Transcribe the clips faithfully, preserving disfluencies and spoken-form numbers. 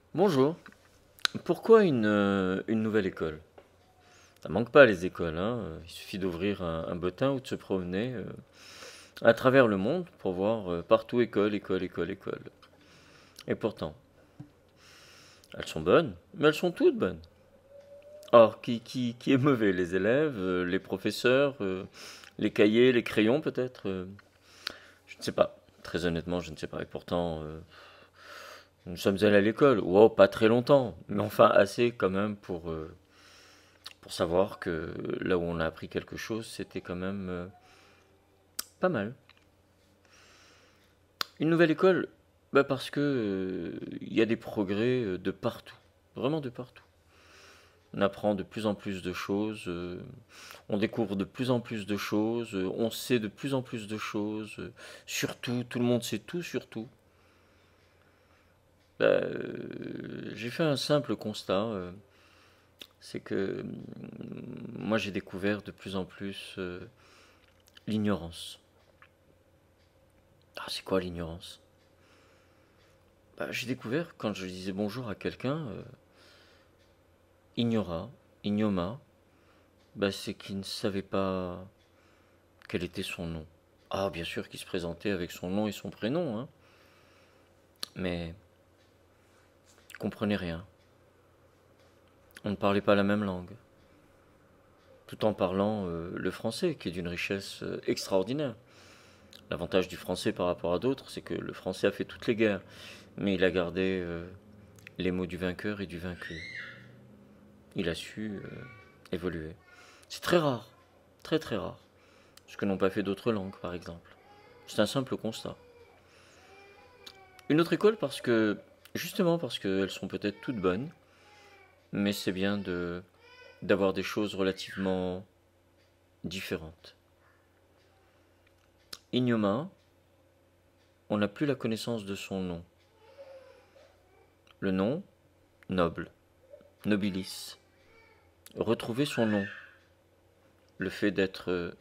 Bonjour. Pourquoi une, euh, une nouvelle école? Ça manque pas les écoles, hein. Il suffit d'ouvrir un, un bottin ou de se promener euh, à travers le monde pour voir euh, partout école, école, école, école. Et pourtant, elles sont bonnes, mais elles sont toutes bonnes. Or, qui, qui, qui est mauvais? Les élèves, euh, les professeurs, euh, les cahiers, les crayons peut-être? Euh, Je ne sais pas. Très honnêtement, je ne sais pas. Et pourtant, euh, nous sommes allés à l'école. Wow, pas très longtemps, mais enfin assez quand même pour, euh, pour savoir que là où on a appris quelque chose, c'était quand même euh, pas mal. Une nouvelle école, bah parce que euh, il y a des progrès euh, de partout, vraiment de partout. On apprend de plus en plus de choses, euh, on découvre de plus en plus de choses, euh, on sait de plus en plus de choses, euh, surtout, tout le monde sait tout sur tout. Bah, euh, j'ai fait un simple constat, euh, c'est que hum, moi j'ai découvert de plus en plus euh, l'ignorance. Ah, c'est quoi l'ignorance? Bah, j'ai découvert quand je disais bonjour à quelqu'un, euh, ignora, ignoma, bah, c'est qu'il ne savait pas quel était son nom. Ah, bien sûr qu'il se présentait avec son nom et son prénom, hein, mais il comprenait rien. On ne parlait pas la même langue, tout en parlant euh, le français, qui est d'une richesse euh, extraordinaire. L'avantage du français par rapport à d'autres, c'est que le français a fait toutes les guerres, mais il a gardé euh, les mots du vainqueur et du vaincu. Il a su euh, évoluer. C'est très rare, très très rare. Ce que n'ont pas fait d'autres langues, par exemple. C'est un simple constat. Une autre école parce que, justement parce qu'elles sont peut-être toutes bonnes, mais c'est bien de d'avoir des choses relativement différentes. Ignoma, on n'a plus la connaissance de son nom. Le nom, noble, nobilis. Retrouver son nom, le fait d'être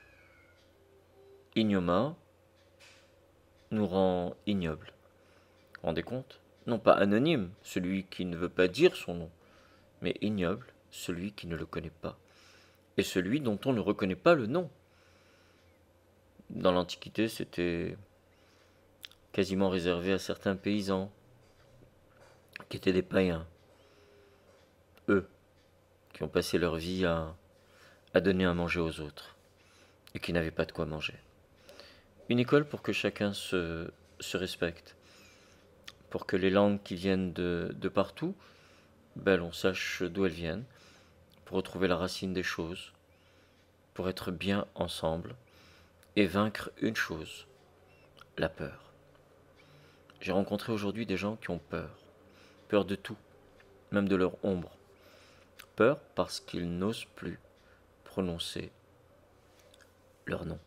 ignoma, nous rend ignoble. Vous vous rendez compte? Non pas anonyme, celui qui ne veut pas dire son nom, mais ignoble, celui qui ne le connaît pas, et celui dont on ne reconnaît pas le nom. Dans l'Antiquité, c'était quasiment réservé à certains paysans, qui étaient des païens, eux, qui ont passé leur vie à, à donner à manger aux autres, et qui n'avaient pas de quoi manger. Une école pour que chacun se, se respecte, pour que les langues qui viennent de, de partout, ben, on sache d'où elles viennent, pour retrouver la racine des choses, pour être bien ensemble, et vaincre une chose, la peur. J'ai rencontré aujourd'hui des gens qui ont peur, peur de tout, même de leur ombre, peur parce qu'ils n'osent plus prononcer leur nom.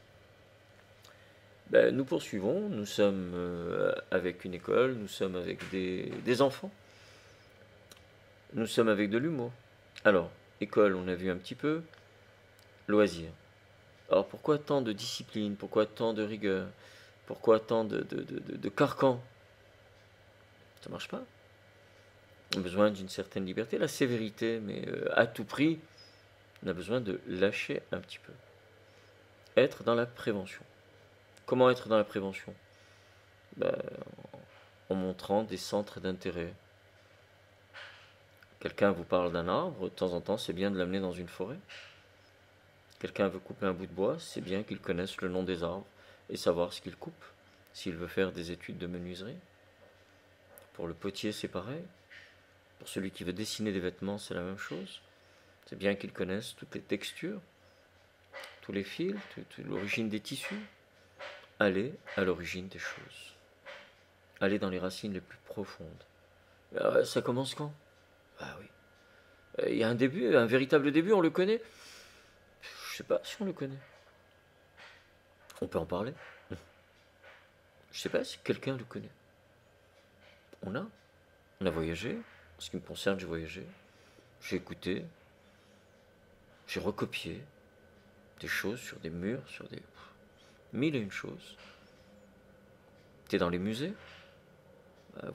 Ben, nous poursuivons, nous sommes euh, avec une école, nous sommes avec des, des enfants, nous sommes avec de l'humour. Alors, école, on a vu un petit peu, loisirs. Alors pourquoi tant de discipline, pourquoi tant de rigueur, pourquoi tant de, de, de, de, de carcan? Ça marche pas. On a besoin d'une certaine liberté, la sévérité, mais euh, à tout prix, on a besoin de lâcher un petit peu. Être dans la prévention. Comment être dans la prévention? Ben, en montrant des centres d'intérêt. Quelqu'un vous parle d'un arbre, de temps en temps, c'est bien de l'amener dans une forêt. Quelqu'un veut couper un bout de bois, c'est bien qu'il connaisse le nom des arbres et savoir ce qu'il coupe, s'il veut faire des études de menuiserie. Pour le potier, c'est pareil. Pour celui qui veut dessiner des vêtements, c'est la même chose. C'est bien qu'il connaisse toutes les textures, tous les fils, l'origine des tissus. Aller à l'origine des choses. Aller dans les racines les plus profondes. Euh, ça commence quand? Ah oui. Euh, Il y a un début, un véritable début, on le connaît? Je sais pas si on le connaît. On peut en parler? Je sais pas si quelqu'un le connaît. On a? On a voyagé. En ce qui me concerne, j'ai voyagé. J'ai écouté. J'ai recopié des choses sur des murs, sur des mille et une choses. T'es dans les musées?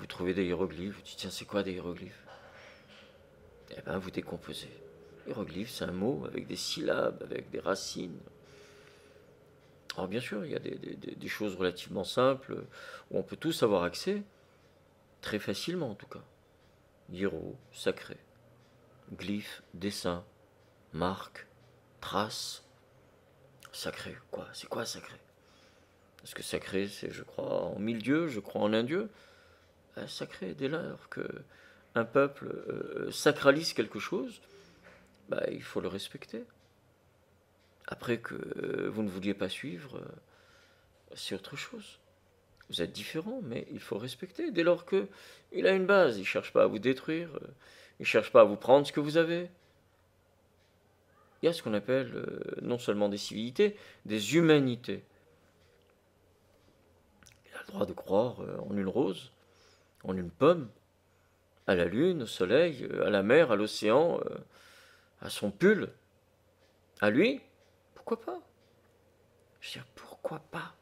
vous trouvez des hiéroglyphes, vous dites tiens c'est quoi des hiéroglyphes? Eh bien vous décomposez. Hiéroglyphe c'est un mot avec des syllabes, avec des racines. Alors bien sûr il y a des, des, des choses relativement simples où on peut tous avoir accès, très facilement en tout cas. Hiéro, sacré, glyphe, dessin, marque, trace, sacré, quoi? C'est quoi sacré? Parce que sacré, c'est je crois en mille dieux, je crois en un dieu. Euh, sacré, dès lors que un peuple euh, sacralise quelque chose, bah, il faut le respecter. Après que euh, vous ne vouliez pas suivre, euh, c'est autre chose. Vous êtes différent, mais il faut respecter. Dès lors que il a une base, il ne cherche pas à vous détruire, euh, il ne cherche pas à vous prendre ce que vous avez. Il y a ce qu'on appelle euh, non seulement des civilités, des humanités. Il a le droit de croire euh, en une rose, en une pomme, à la lune, au soleil, euh, à la mer, à l'océan, euh, à son pull. À lui, pourquoi pas? Je veux dire, pourquoi pas?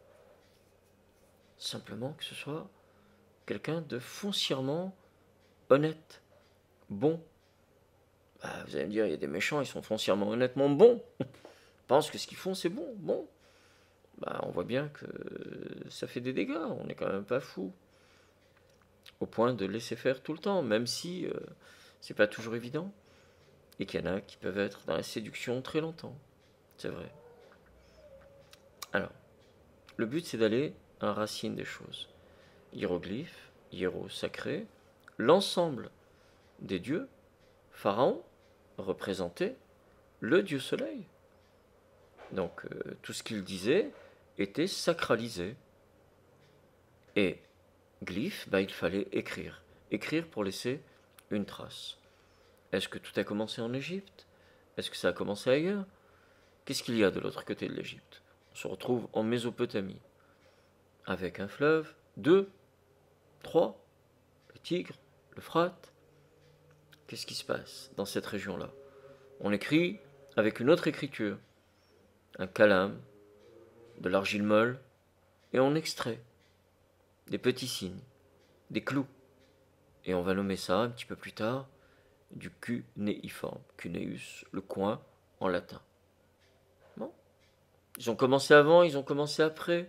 Simplement que ce soit quelqu'un de foncièrement honnête, bon. Bah, vous allez me dire, il y a des méchants, ils sont foncièrement honnêtement bons. Ils pensent que ce qu'ils font, c'est bon. Bon. Bah, on voit bien que ça fait des dégâts. On n'est quand même pas fou. Au point de laisser faire tout le temps, même si euh, c'est pas toujours évident. Et qu'il y en a qui peuvent être dans la séduction très longtemps. C'est vrai. Alors, le but c'est d'aller à la racine des choses. Hiéroglyphes, hiéro sacré, l'ensemble des dieux, Pharaon représentait le dieu soleil. Donc euh, tout ce qu'il disait était sacralisé. Et glyphe, bah, il fallait écrire. Écrire pour laisser une trace. Est-ce que tout a commencé en Égypte? Est-ce que ça a commencé ailleurs? Qu'est-ce qu'il y a de l'autre côté de l'Égypte? On se retrouve en Mésopotamie, avec un fleuve, deux, trois, le Tigre, l'Euphrate. Qu'est-ce qui se passe dans cette région-là? On écrit avec une autre écriture, un calame, de l'argile molle, et on extrait des petits signes, des clous. Et on va nommer ça, un petit peu plus tard, du cunéiforme. Cuneus, le coin, en latin. Bon. Ils ont commencé avant, ils ont commencé après.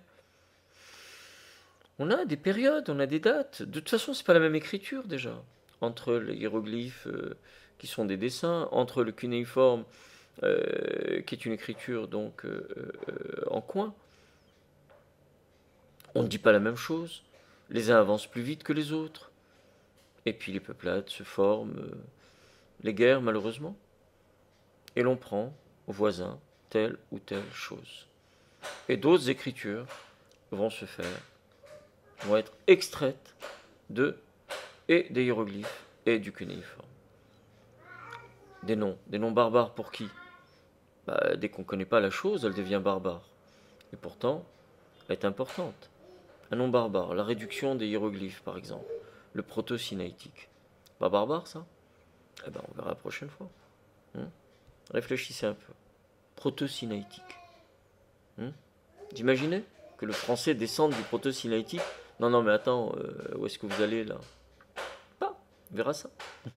On a des périodes, on a des dates. De toute façon, c'est pas la même écriture déjà. Entre les hiéroglyphes euh, qui sont des dessins, entre le cunéiforme euh, qui est une écriture donc euh, euh, en coin. On ne dit pas la même chose. Les uns avancent plus vite que les autres. Et puis les peuplades se forment, euh, les guerres malheureusement. Et l'on prend au voisin telle ou telle chose. Et d'autres écritures vont se faire, vont être extraites de et des hiéroglyphes et du cunéiforme. Des noms, des noms barbares pour qui? Bah, dès qu'on ne connaît pas la chose, elle devient barbare. Et pourtant, elle est importante. Un nom barbare, la réduction des hiéroglyphes par exemple, le proto-sinaïtique. Pas barbare ça? Eh ben on verra la prochaine fois. Hum Réfléchissez un peu. Proto-sinaïtique. Hum Vous imaginez que le français descende du proto-sinaïtique? Non, non, mais attends, euh, où est-ce que vous allez là? Pas, on verra ça.